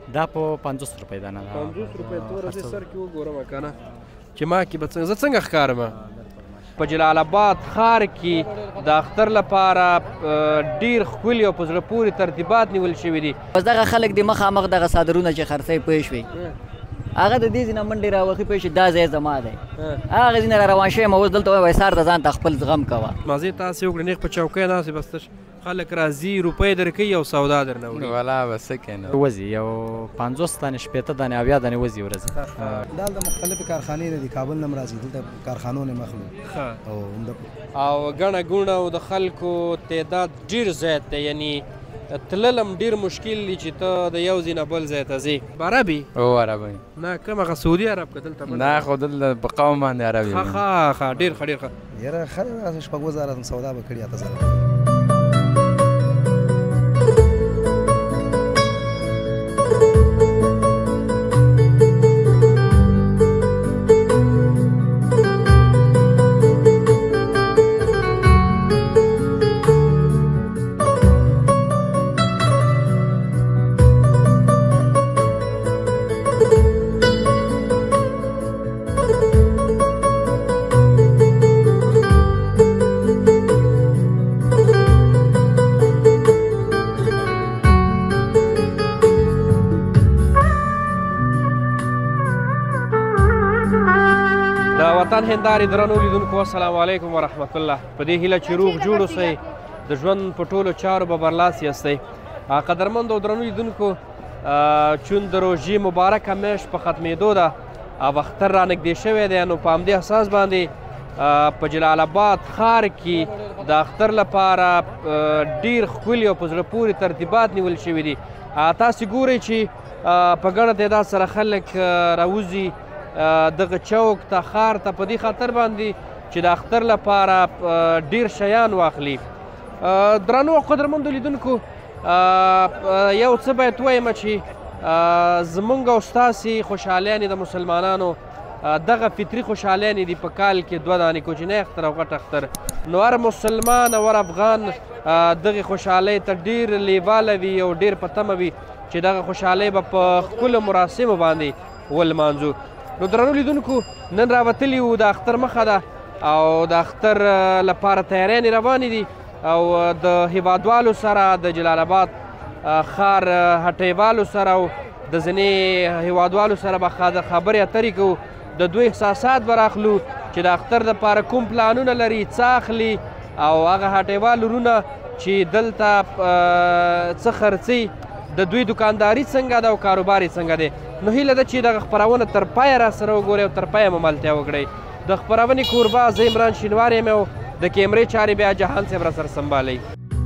دا په 50 روپۍ دانه ده. 50 روپۍ توره دې سر کې وګورم که نه چې ما کې به څنګه زه څنګه ښکارم. په جلال آباد ښار کې د اختر لپاره ډېر ښکلي او په زړه پورې ترتیبات نیول شوي دي. اوس دغه خلک د مخامخ دغه څادرونه چې خرڅوي پوه شوې هغه د دې ځای نه منډې راوخي پوه شوې دا ځای زما دی. هغه ځای نه را روان شوی یم اوس دلته وایي سهار ته ځان ته خپل زغم کوه. مازې تاسې وکړه نیغ په چوکۍ ناستې بس تش خلک راځي روپۍ درکوي او سودا درنه وړي. والا به څه کوي نه وځي یو 50 دانې 80 دانې 80 دانې وځي ورځ. دا د مختلفې کارخانې نه دي کابل نه هم راځي دلته کارخانو نه مخلو او ګڼه ګوڼه او د خلکو تعداد ډېر زیات دی یعنی تلل هم ډېر مشکل دي چې ته د یو ځای نه بل ځای ته ځې. په عربي او عربي نه کوم هغه سعودي عرب که دلته نه خو دلته په قوم باندې عربي ښه ډېر ښه ډېر ښه یاره ښه شپږ زره سودا به کړي اته زره. وطن هندارې درنو لیدونکو السلام علیکم ورحمت الله. په دې هیله چې روغ جوړ اوسئ د ژوند په ټولو چارو به برلاس یاستئ. قدرمندو او درنو لیدونکو چون د روژې مبارکه میاشت په ختمېدو ده او اختر رانږدې شوی دی نو په همدې اساس باندې په جلال آباد ښار کې د اختر لپاره ډېر ښکلي او په زړه پورې ترتیبات نیول شوي دي. تاسې ګورئ چې په ګڼه تعداد سره خلک راوځي دغه چوک ته ښار ته په دې خاطر باندې چې د اختر لپاره ډېر شیان واخلي. درنو او قدرمندو لیدونکو یو څه باید ووایم چې زمونږ او ستاسې خوشحالیانې د مسلمانانو دغه فطري خوشحالیانې دي په کال کې 2 دانې کوچنی اختر او غټ اختر نو هر مسلمان او هر افغان دغې خوشحالۍ ته ډېر لیواله وي او ډېر په تمه وي چې دغه خوشحالۍ به په ښکلو مراسمو باندې ولمانځو. نو درنو لیدونکو نن راوتلي وو د اختر مخه ده او د اختر لپاره تیاریانې روانې دي او د هیوادوالو سره د جلال آباد ښار هټیوالو سره او د ځینې هیوادوالو سره به خبرې اترې کوو د دوی احساسات به راخلو چې د اختر دپاره کوم پلانونه لري څه اخلي او هغه هټیوال ورونه چې دلته څه خرڅي د دوی دکانداري څنګه ده او کاروبار یې څنګه دی. نو هیله ده چې دغه خپرونه تر پایه را سره وګورئ او تر پایه مو ملتیا وکړئ. د خپرونې کوربه زه عمران شینوار یم او د کیمرې چارې بیا جهان صاحب را سره سنبالوي.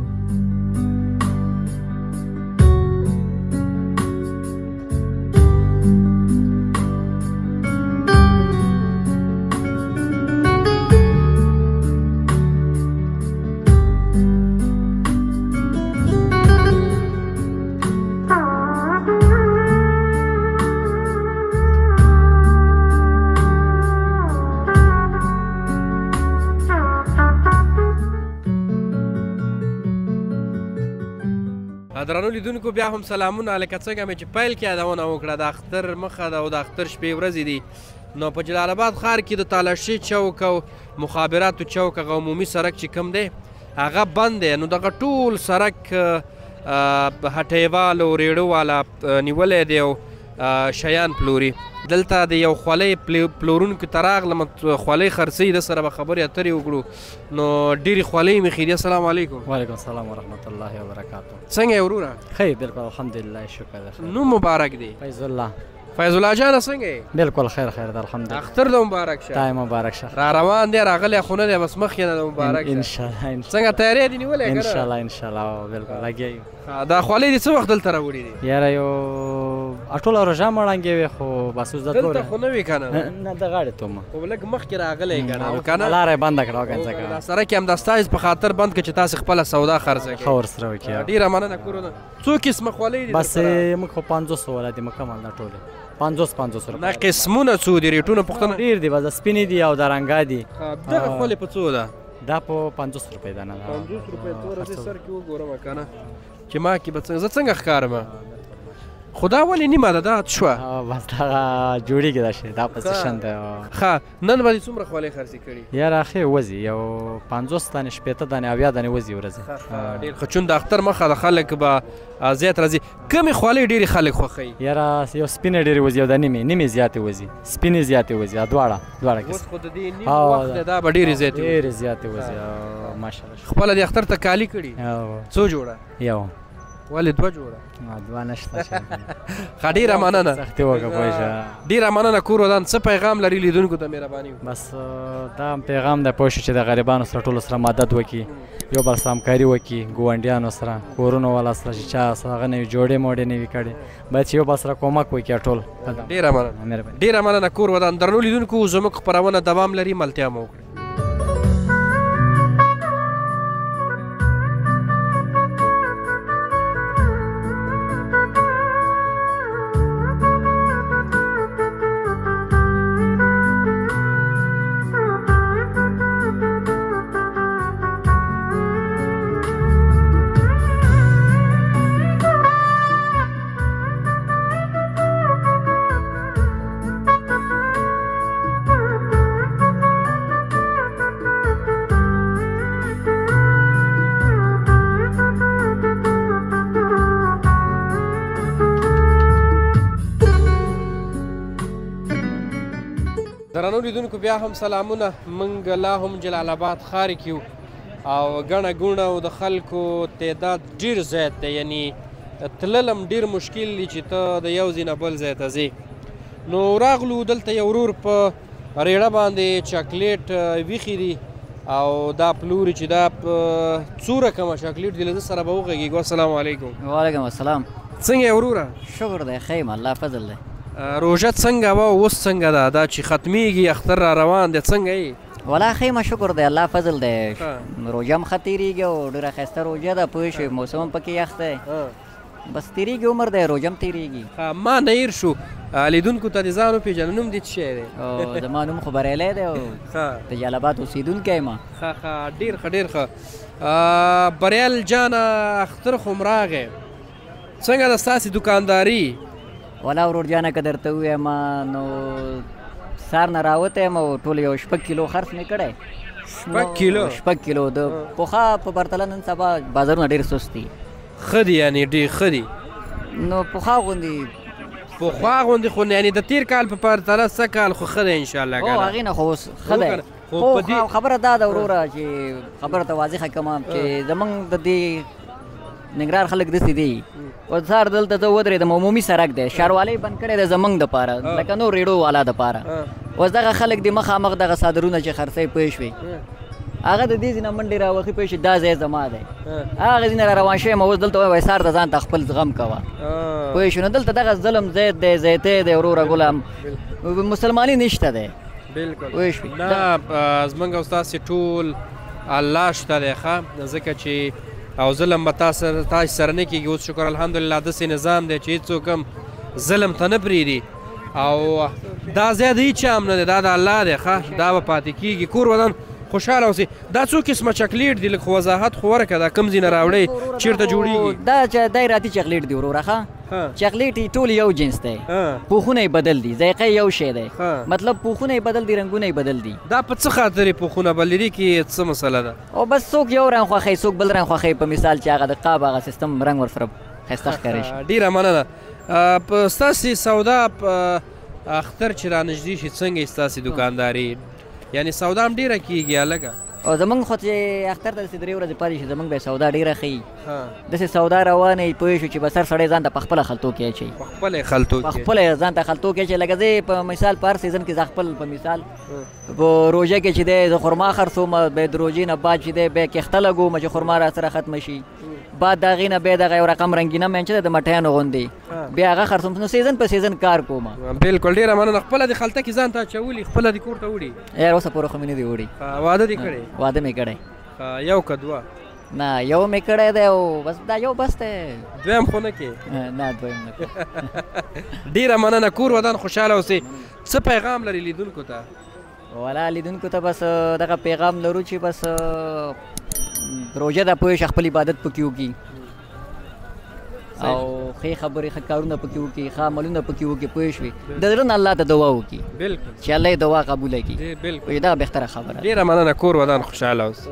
درنو لیدونکو بیا هم سلامونه لکه څنګه مې چې پیل کې یادونه وکړه د اختر مخه ده او د اختر شپې ورځې دي نو په جلال آباد ښار کې د تالاشۍ چوک او مخابراتو چوک هغه عمومي سړک چې کوم دی هغه بند دی. نو دغه ټول سړک هټیوال او ریړو والا نیولی دی او شیان پلوري. دلته د یو خولۍ پلورونکو ته راغلم خولۍ خرڅوي د سره به خبرې اترې وکړو نو ډېرې خولۍ مې ښې دي. السلام علیکم. وعلیکم السلام ورحمت الله وبرکاته. څنګه یې وروره؟ ښه بلکل الحمدلله شکر ده. نوم مبارک دی؟ فیض الله. فیض الله جانه څنګه یې؟ بلکل خیر خیر ده الحمدلله. اختر د مبارک شه. تای مبارک شه. را روان دی راغلی خو نه دی بس مخکې نه د مبارک شه. انشاءالله. څنګه تیاری دې نیولی که نه؟ انشاءالله انشاءالله بلکل لګیا یو. دا خولۍ دې څه وخت دلته راوړي دي؟ یاره یو ټوله روژه مړنګې وې خو بس اوس دلته خو نه وي که نه؟ نه د غاړې تومه خو لږ مخکې راغلی که نه که نه؟ لاره یې بنده کړه وګنځه که دا سړک یې همدا ستاسې په خاطر بند کړه چې تاسې خپله سودا خرڅه کړئ. ښه ورسره وکړي. ډېره مننه کورونه. څو قسمه خولۍ دي؟ بس موږ خو 500 والا دي مکمل دا ټولې 500 روپۍ. نه قسمونه څو دي ریټونه پوښتنه؟ ډېر دي بس د سپینې دي او د رنګا دي. دغه خولۍ په څو ده؟ دا په 50 روپۍ دانه ده. 50 روپۍ توره دې سر کې وګورم که نه چې ما کې به زه څنګه ښکارم. خو دا ولې نیمه ده دا شوه بس دغه جوړېږي دا شی دا پوزیشن دی ښه نن به دې څومره خولۍ خرڅې کړي یاره ښې وځي یو 50 دانې 80 دانې اویا دانې وځي ورځې ډېر ښه چون د اختر مخه د خلک به زیات راځي کومې خولۍ ډېرې خلک خوښوي یاره یو سپینې ډېرې وځي او د نیمې زیاتې وځي سپینې زیاتې وځي دواړه اوس خو د دې نیم وخت دی دا به ډېرې زیاتې وځي ډېرې زیاتې وځي ماشاءالله خپله د اختر ته کالي کړي څو جوړه یو ولې دوه جوړه دوه نشته ښه ډېره مننه سختي وکړه پوه ډېره مننه کور ودان څه پیغام لري لیدونکو ته مهرباني بس دا پیغام دی پوه شو چې د غریبانو سره ټولو سره مدد وکړي یو بل سره همکاري وکړي ګاونډیانو سره کورونو والا سره چې چا هغه نه وي جوړې موړې نه وي کړې باید چې یو بل سره کومک وکړي ټول ډېره مننه ډېره مننه کور ودان درنو لیدونکو زموږ خپرونه دوام لري ملتیا مو وکړئ درنو لیدونکو بیا هم سلامونه موږ لا هم جلال آباد ښار کې یو او ګڼه ګوڼه او د خلکو تعداد ډېر زیات دی یعنی تلل هم ډېر مشکل دی چې ته د یو ځای نه بل ځای ته ځې نو راغلو دلته یو ورور په ریړه باندې چاکلیټ ویښي دي او دا پلوري چې دا په څو رقمه چاکلیټ دي له ده سره به وغږېږو السلام علیکم وعلیکم السلام څنګه یې وروره شکر دی ښه یم الله فضل دی روژه څنګه وه اوس څنګه ده دا چې ختمیږي اختر را روان دی څنګه یې ولا ښه یم شکر دی الله فضل دی روژه هم ښه تېرېږي او ډېره ښایسته روژه ده پوه شوې موسم هم پکې یخ دی بس تېرېږي عمر دی روژه هم تېرېږي ما نه هېر شو لیدونکو ته د ځان وپېژنه نوم دې څه شی دی او زما نوم خو بریلی دی او د جلال آباد اوسېدونکی یم ښه ښه ډېر ښه ډېر ښه بریال جانه اختر خو م راغی څنګه ده ستاسې دوکانداري ولا ورور جانه که درته ووایم نو سهار نه راوتی یم او ټول یو 6 کیلو خرڅ مې کړی 6 کیلو د پخوا په پرتله نن سبا بازارونه ډېر سست دي ښه دي یعنې ډېر ښه دي نو پخوا غوندې خو یعنې د تېر کال په پرتله څه کال خو ښه دی انشاءالله او هغې نه خو اوس ښه دی خو خبره دا ده وروره چې خبره ته واضحه کړم چې زمونږ د دې ننګرهار خلک داسې دي اوس سهار دلته زه ودرېدم عمومي سړک دی ښاروالۍ بند کړی دی زمونږ دپاره لکه نور ریډو والا دپاره اوس دغه خلک دي مخامخ دغه څادرونه چې خرڅوي پوه شوې هغه د دې ځای نه منډې راوخي پوه شوې دا ځای زما دی هغه ځای نه را روان شوی یم اوس دلته وایي سهار ته ځان ته خپل زغم کوه پوه شوې نو دلته دغه ظلم زید دی زیتی دی وروره ګلم مسلماني نشته دی پوه شوې نه زمونږ او ستاسې ټول الله شته دی ښه ځکه چې او ظلم به تاسې سره نه کېږي اوس شکر الحمدلله داسې نظام دی چې هېڅوک هم ظلم ته نه پرېږدي او دا ځای د هېچا هم نه دی دا د الله دی ښه دا به پاتې کېږي کور ودان خوشحاله اوسئ دا څو قسمه چاکلیټ دي لږ وضاحت خو ورکړه دا کوم ځای نه راوړئ چېرته جوړېږي دا راتي چاکلیټ دی وروره ښه چاکلیټ ټول یو جنس دی پوښونه یې بدل دي ذایقه یو شی دی مطلب پوښونه یې بدل دي رنګونه یې بدل دي دا په څه خاطر یې پوښونه بدل دي کې څه مسله ده او بس څوک یو رنګ خوښوي څوک بل رنګ خوښوي په مثال چې هغه د قاب هغه سیستم رنګ ورسره ښایسته ښکاري شي ډېره مننه په ستاسې سودا په اختر چې را نږدې شي څنګه یې ستاسې دوکانداري یعنې سودا هم ډېره کېږي هلکه او زمونږ خو چې اختر ته داسې 3 ورځې پاتې شي زمونږ به سودا ډېره ښیي داسې سودا روانه وي پوه شو چې بس هر سړی ځان ته په خپله خلطو کې اچوي په خپله یې خلطو په خپله یې ځان ته خلطو کې اچوي لکه زه په مثال په هر سیزن کې زه خپل په مثال په روژه کې چې دی زه خرما خرڅوم بیا د روژې نه بعد چې دی بیا کښته لګوم چې خرما را سره ختمه شي بعد د هغې نه بیا دغه یو رقم رنګینه مین چې دی د مټیانو غوندې بیا هغه خرڅوم نو سیزن په سیزن کار کوم بلکل ډېره مننه خپله دې خلطه کې ځان ته اچولي خپله دې کور ته وړي یار اوسه پورې خو مې نه دي وړي واده دې کړی واده مې کړی یو که دوه نه یو مې کړی دی او بس دا یو بس دی دویم خو نه کې نه دویم نه کې ډېره مننه کور ودان خوشحاله اوسئ څه پیغام لري لیدونکو ته والا لیدونکو ته بس دغه پیغام لرو چې بس روژه ده پوه شه خپل عبادت پکې وکړي او ښې خبرې ښه کارونه پکې وکړي ښه عملونه پکې وکړي پوه شوې د زړه نه الله ته دعا وکړي بالکل چې الله یې دعا قبوله کړي بالکل دا بهتره خبره ده. ډېره مننه کور ودان خوشحاله اوس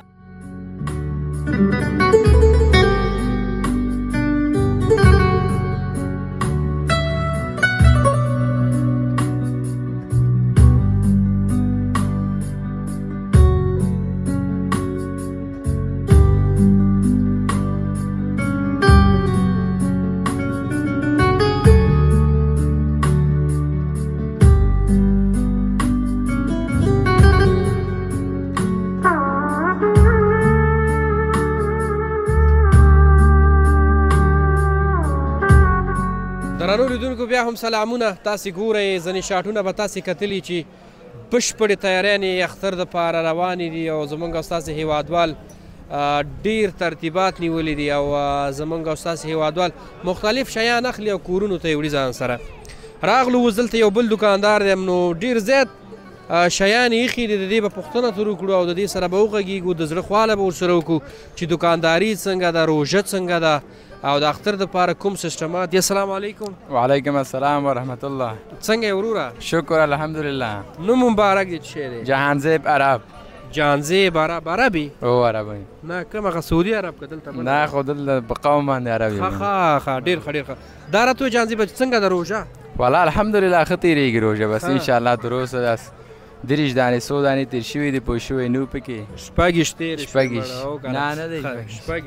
درنو لیدونکو بیا هم سلامونه تاسې ګورئ ځینې شاټونه به تاسې کتلي چې بشپړې تیاریانې اختر دپاره روانې دي او زموږ او ستاسې هیوادوال ډېر ترتیبات نیولي دي او زموږ او ستاسې هیوادوال مختلف شیان اخلي او کورونو ته یې وړي ځان سره راغلو اوس دلته یو بل دوکاندار دی نو ډېر زیات شیان یې ایښي دي د دې به پوښتنه ترې وکړو او د دې سره به وغږېږو د زړه خواله به ورسره وکړو چې دوکانداري څنګه ده روژه څنګه ده او د اختر دپاره کوم سیسټمات دي السلام علیکم وعلیکم السلام ورحمت الله څنګه یې وروره شکر الحمدلله نوم مبارک دی څه شی دی جهانزیب عرب جهانزیب عرب عربي او عربي نه کوم هغه سعودي عرب که دلته نه خو دلته په قوم باندې عربي ښه ډېر ښه ډېر ښه دا راته وایه جهانزیبه څنګه ده روژه والله الحمدلله ښه تېرېږي روژه بس انشاءالله تر اوسه داس 30 دانې 100 دانې تېر شوي دي پوه شوی نو پکې شپږ تېرې شپږ نه نه دی شپږ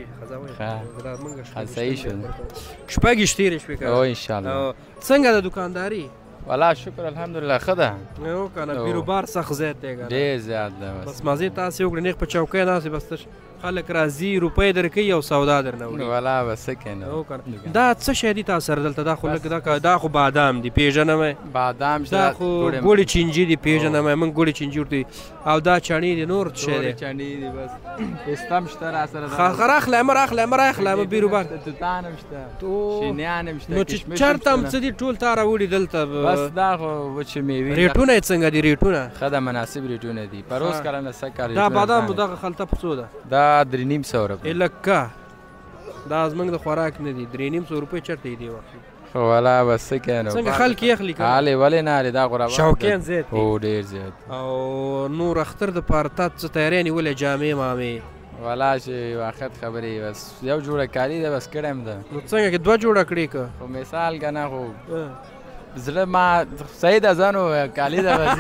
صحیح شو شپږ تېرې شوې او انشاءالله څنګه ده دوکانداري والله شکر الحمدلله ښه ده او که نه بیروبار سخت زیات دی ډېر زیات ده بس مزې تاسې وکړئ نیغ په چوکۍ ناست بس تش خلک راځي روپۍ درکوي او سودا درنه وړي والله بس څه کوې دا څه شی دي تاسو سره دلته دا خو لږ دا خو بادام دي پیژنم بادام دا خو ګوړې چینجي دي پیژنم موږ ګوړې چینجي ورته او دا چڼې دي نور څه شی دی چڼې دي بس پسته هم شته راسره راخلم راخلم بیروبار توتان هم شته شینیان هم شته نو چې چېرته هم څه دي ټول تا راوړي دلته بس دا خو وچې میوې ریټونه یې څنګه دي ریټونه ښه ده مناسب ریټونه دي پروس کله نه څه کار دا بادام دغه خلطه په څو ده دا 3.5 روپۍ لکه دا زموږ د خوراک نه دي 3.5 روپۍ چېرته یې دې واخلي خو والله بس څه کوې نو څنګه خلک یې اخلي هلې ولې نه هلې دا غوره شوقیان زیات دي هو ډېر زیات او نور اختر دپاره تا څه تیاری نیولې جامې مامې والله چې واخد خبرې بس یو جوړه کالي ده بس کړی م ده نو څنګه کې 2 جوړه کړې که خو مثال که نه خو زړه ما صحیح ده ځه نو کالي ده بس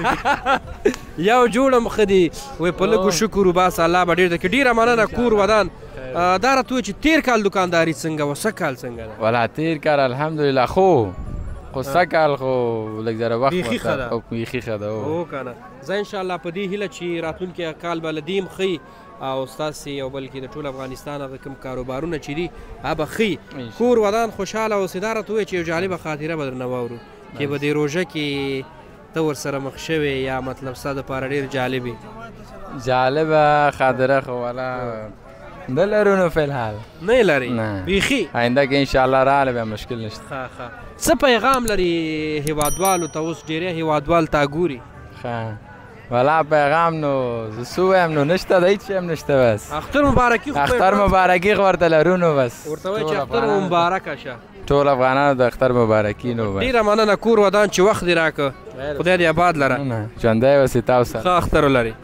یو جوړه م ښه دي وایي په لږو شکر وباسه الله به ډېر درکړي ډېره مننه کور ودان دا راته وایي چې تېر کال دوکانداري څنګه وه څه کال څنګه ده والله تېر کال الحمدلله خو څه کال خو لږ ذره وخت بیخي ښه ده بیخي ښه ده هو که نه زه انشاءالله په دې هیله چې راتلونکي کال به له دې هم ښي او ستاسې او بلکې د ټول افغانستان هغه کوم کاروبارونه چې دي هغه به ښي کور ودان خوشحاله اوسې دا راته ووایه چې یو جالبه خاطره به درنه واورو چې په دې روژه کې ته ورسره مخ شوې یا مطلب ستا دپاره ډېر جالبې جالبه خاطره خو والا نه لرو نو فلحال نه یې لرئ بیخي آینده کې انشاءالله راغله بیا مشکل نشته ښه څه پیغام لري هیوادوالو ته اوس ډېری هیوادوال تا ګوري ښه والا پیغام نو زه څه ووایم نو نشته د هېڅ شی هم نشته بس اختر مبارکي اختر مبارکي خو ورته لرو نو بس ورته وایي چې اختر مبارکه شه ټول افغانانو د اختر مبارکي نو ډېره مننه کور ودان چې وخت دې راکړه خدای دې آباد لره ژوندی اوسې تاسو سره ښه اختر ولرې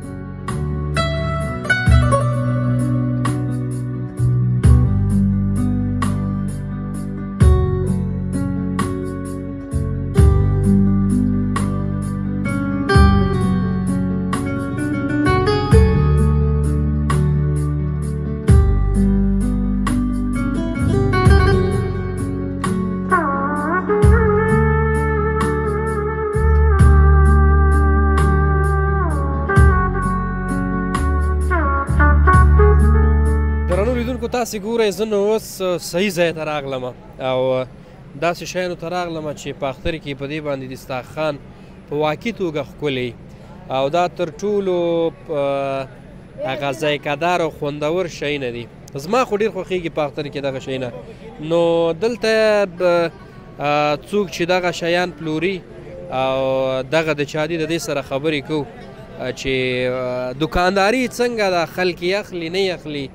تاسې ګورئ زه نو اوس صحیح ځای ته راغلم او داسې شیانو ته راغلم چې په اختر کې په دې باندې دسترخوان په واقعي توګه ښکلی او دا تر ټولو هغه ذایقه‌دار او خوندور شیونه دي زما خو ډېر خوښېږي په اختر کې دغه شیونه نو دلته څوک چې دغه شیان پلوري او دغه د چا دي د دې سره خبرې کوو چې دوکانداري څنګه ده خلک یې اخلي نه یې اخلي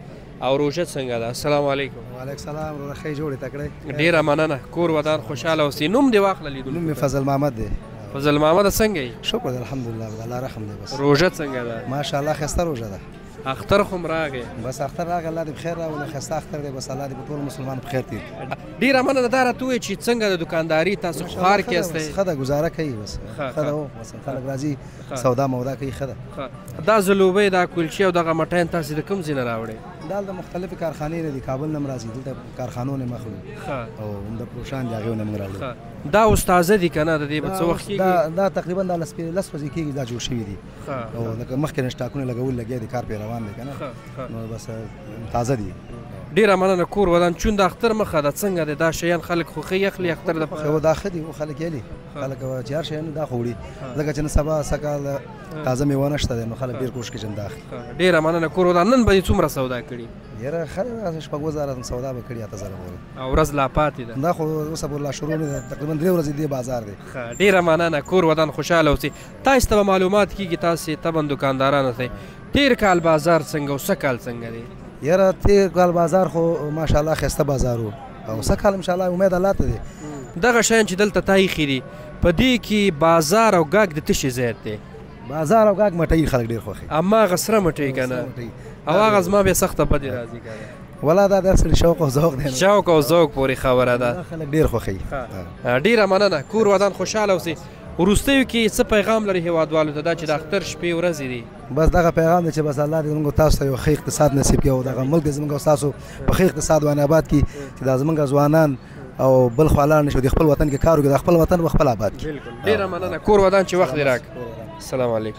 او روژه څنګه ده؟ السلام علیکم. وعلیکم السلام وروره ښې جوړې تکړې. ډېره مننه، کور ودان خوشحاله اوسئ. نوم دې واخله لیدونکو. نوم مې فضل محمد دی. فضل محمد څنګه یې؟ شکر دی الحمدلله د الله رحم دی. بس روژه څنګه ده؟ ماشاءالله ښایسته روژه ده. اختر خو م راغی. بس اختر راغی، الله دې بخیر راولي. ښایسته اختر دی، بس الله دې په ټولو مسلمانانو په خیر تېر کړي. ډېره مننه. دا راته ووایئ چې څنګه د دوکانداري تاسو ښار کې یاستئ؟ ښه ده، ګزاره کوي. بس ښه ده، بس خلک راځي سودا مودا کوي. ښه ده. دا ځلوبۍ، دا کلچې او دغه مټین تاسې د کوم ځای نه راوړئ؟ دا د مختلفې کارخانې نه دي، کابل نه هم راځي، دلته کارخانو نه مخلو او د پروشان د هغې نه موږ راوړو. دا استازه دي که نه؟ د دې به څه وخت کېږي؟ دا تقریبا دا 10 ورځې کېږي دا جوړ شوي دي او لکه مخکې نه سټاکونه لګول لګیا دي، کار پرې روان دی که نه، نو بس تازه دي. ډېره مننه. کور ودان چون د اختر مخه ده، څنګه دی دا شیان خلک خوښوي اخلي اختر دپاره؟ دا ښه دي، خلک یې خلک چې هر شیان دا خو وړي، ځکه چې نن سبا سږکال تازه میوه نشته دی، نو خلک ډېر کوشش کوي چې دا اخلي. ډېره مننه. کور ودان نن به یې څومره سودا کړي؟ یاره خلک 6,000 سودا به کړي، 8,000 به. او ورځ لا پاتې ده؟ دا خو اوس به لا شروع نه ده، تقریبا 3 ورځې دی بازار دی. ډېره مننه. کور ودان خوشحاله اوسئ. تاسو ته به معلومات کېږي، تاسې طبعا دوکاندارانو ته تېر کال بازار څنګه او څه کال څنګه دی؟ یاره تېر کال بازار خو ماشاءالله ښایسته بازار و او څه کال انشاءالله امید الله ته دی. دغه شیان چې دلته تا ایښي دي، په دې کې بازار او ګاګ د څه شي ځای دی؟ بازار او ګاګ مټۍ خلک ډېر خوښوي. هماغه سره مټۍ که نه؟ او هغه زما بیا سخته بدې راځي که نه؟ والله دا د اصل شوق او ذوق دی. شوق او ذوق پورې خبره ده. خلک ډېر خوښوي. ډېره مننه. کور ودان خوشحاله اوسئ. وروستیو کې څه پیغام لري هېوادوالو ته دا چې د اختر شپې ورځې دي؟ بس دغه پیغام دی چې بس الله دې زموږ تاسو ته یو ښه اقتصاد نصیب کړي او دغه ملک دې زموږ او ستاسو په ښه اقتصاد باندې آباد کړي چې دا زموږ ځوانان او بل خوا لاړ نه شي، د خپل وطن کې کار وکړي، د خپل وطن به خپل آباد کړي. ډېره مننه. کور ودان چې وخت دې راکړ. السلام علیکم.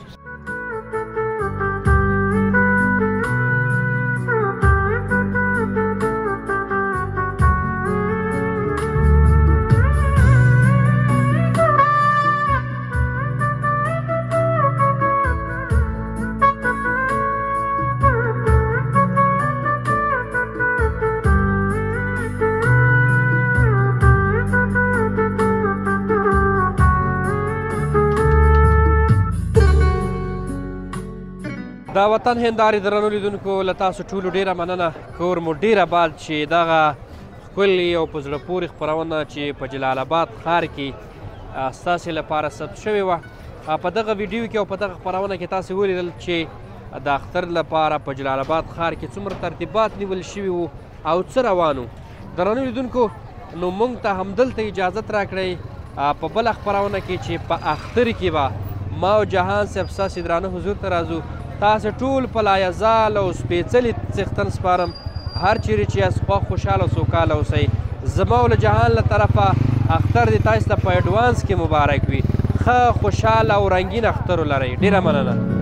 دا وطن هندارې درنو لیدونکو له تاسو ټولو ډېره مننه. کور مو ډېر آباد چې دغه ښکلې او په زړه پورې خپرونه چې په جلال آباد ښار کې ستاسې لپاره ثبت شوې وه. په دغه ویډیو کې او په دغه خپرونه کې تاسې ولیدل چې د اختر لپاره په جلال آباد ښار کې څومره ترتیبات نیول شوي وو او څه روان وو. درنو لیدونکو، نو موږ ته همدلته اجازت راکړئ په بله خپرونه کې چې په اختر کې به ما او جهان صاحب ستاسې درانه حضور ته راځو. تاسې ټول په لایزال او سپېڅلي څښتن سپارم. هر چیرې چې یاست خوښ، خوشحاله او سوکاله اوسئ. زما او له جهان له طرفه اختر دې تاسې ته په اډوانس کې مبارک وي. ښه خوشحاله او رنګین اختر ولرئ. ډېره مننه.